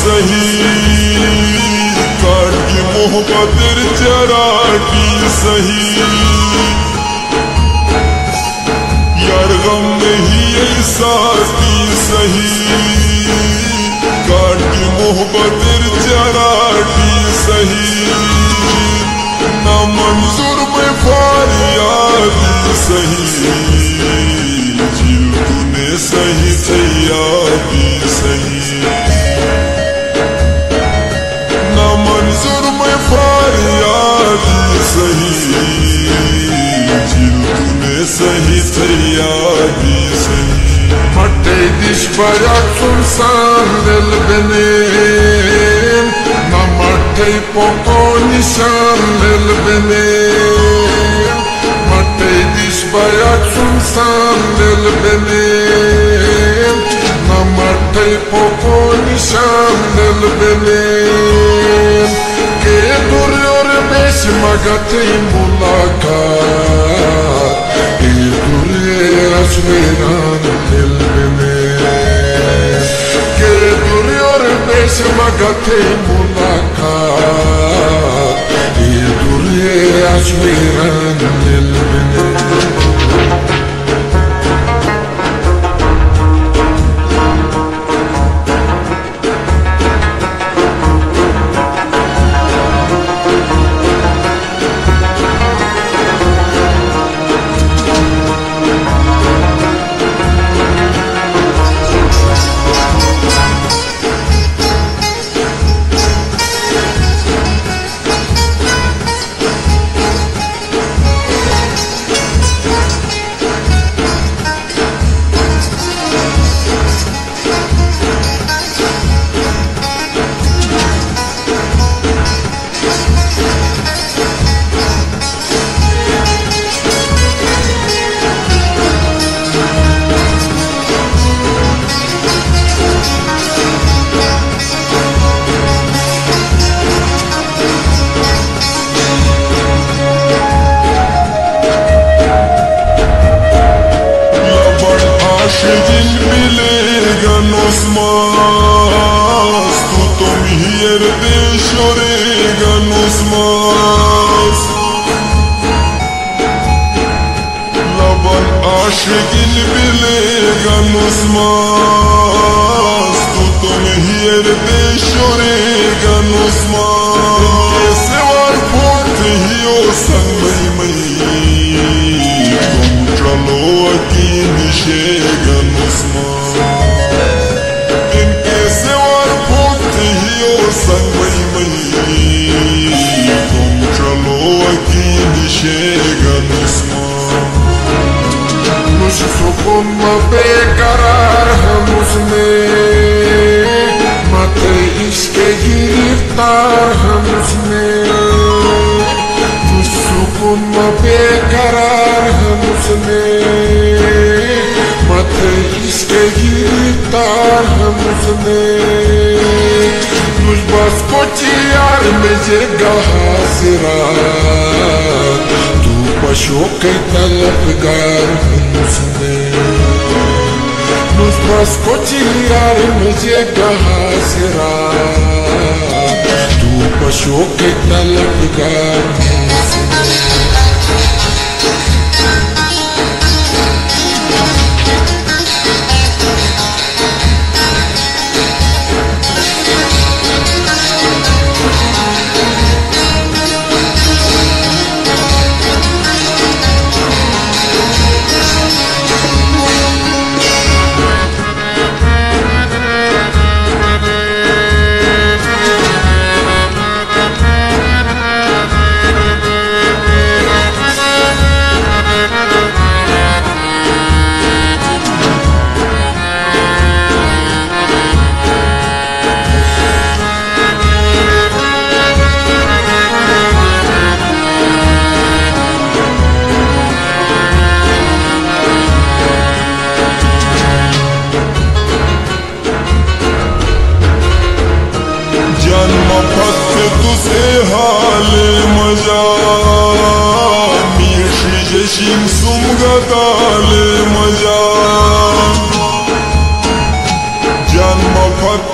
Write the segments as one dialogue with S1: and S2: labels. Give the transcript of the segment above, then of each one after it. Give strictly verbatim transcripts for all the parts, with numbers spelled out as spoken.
S1: sahi kaat ki mohabbater charati sahi yar gham nahi hai sathi sahi kaat ki mohabbater charati sahi na manzur mein faryadi sahi jil tune sahi sayyadi sahi na manzur mein faryadi sahi jil tune sahi sayyadi sahi matte dish bayak sunsan del benim na matte poko nishan del benim matte dish bayak sunsan del benim na matte poko nishan del benim ke duruyor beş magate mulakat ke duruyor açmeran del benim ke duruyor beş magate mulakat ke duruyor açmeran del benim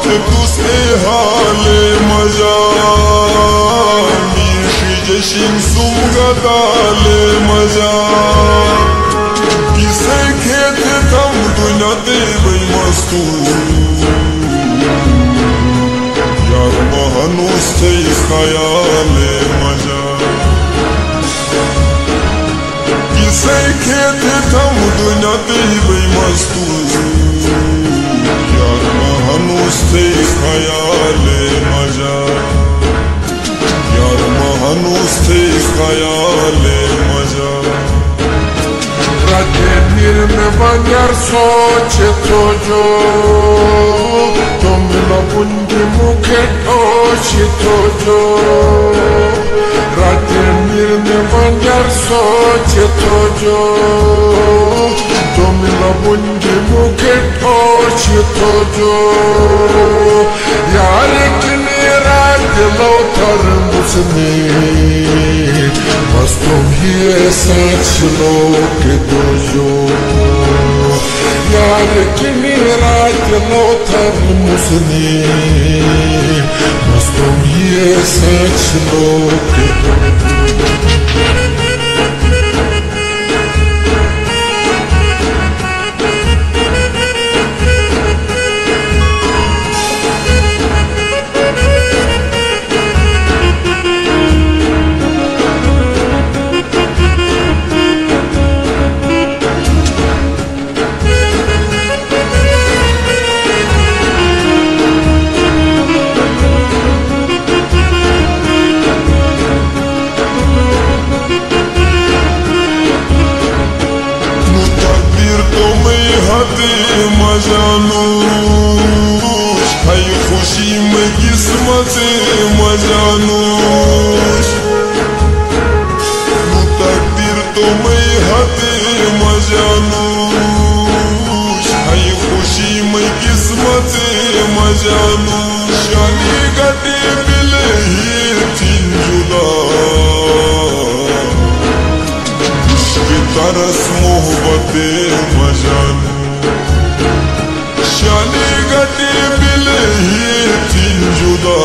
S1: dus e hale majan Mishi jeshin sum gadale majan Kise khete tam dunya devai mastu Yar mahanus tei khayale majan Kise khete tam dunya devai mastu Yar mahanus tei khayale majan Yar mahanus tei khayale majan Ratenir me banyar soche tojo Tomila bundi mukhe tochi tojo Ratenir me banyar soche tojo Tomila bundi mukhe tochi tojo Yare kini rati lautar musne Mastum hiye sach loke dojo Yare kini rati lautar musne Mastum hiye sach loke dojo majanush hay khushi mein kismat majanush nu takdir to main hate majanush hay khushi mein kismat majanush shani gate mile hi tin juda uski taras mohabbat majanush Shani gati mile hi tin juda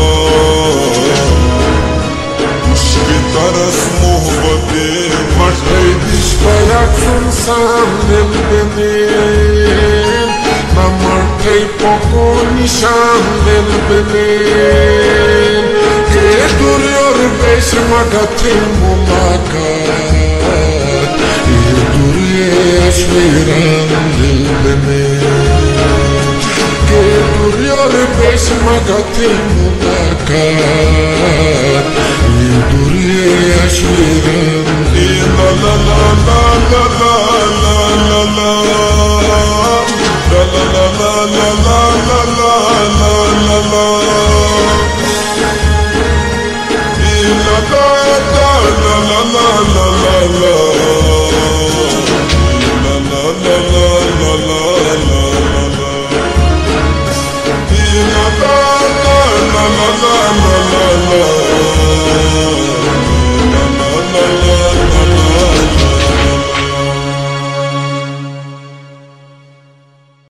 S1: Ushki taras muhbate Matay dish bayak sunsan el benim Namartay poko nishan el benim Ke duruyor beş magatin mulakat E duruyor şviran el benim Que duruyor beş magatin mulakat E duruyor şviran el benim La la la la la la